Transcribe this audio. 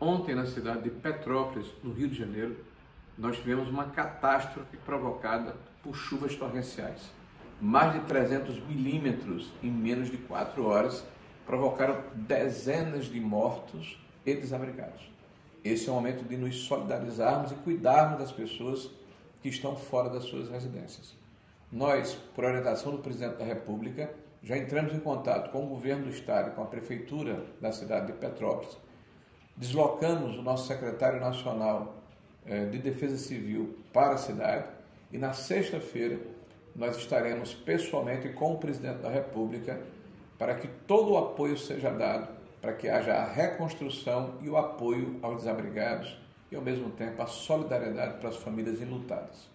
Ontem, na cidade de Petrópolis, no Rio de Janeiro, nós tivemos uma catástrofe provocada por chuvas torrenciais. Mais de 300 milímetros em menos de 4 horas provocaram dezenas de mortos e desabrigados. Esse é o momento de nos solidarizarmos e cuidarmos das pessoas que estão fora das suas residências. Nós, por orientação do Presidente da República, já entramos em contato com o governo do estado e com a prefeitura da cidade de Petrópolis. Deslocamos o nosso secretário nacional de Defesa Civil para a cidade e na sexta-feira nós estaremos pessoalmente com o Presidente da República para que todo o apoio seja dado, para que haja a reconstrução e o apoio aos desabrigados e, ao mesmo tempo, a solidariedade para as famílias enlutadas.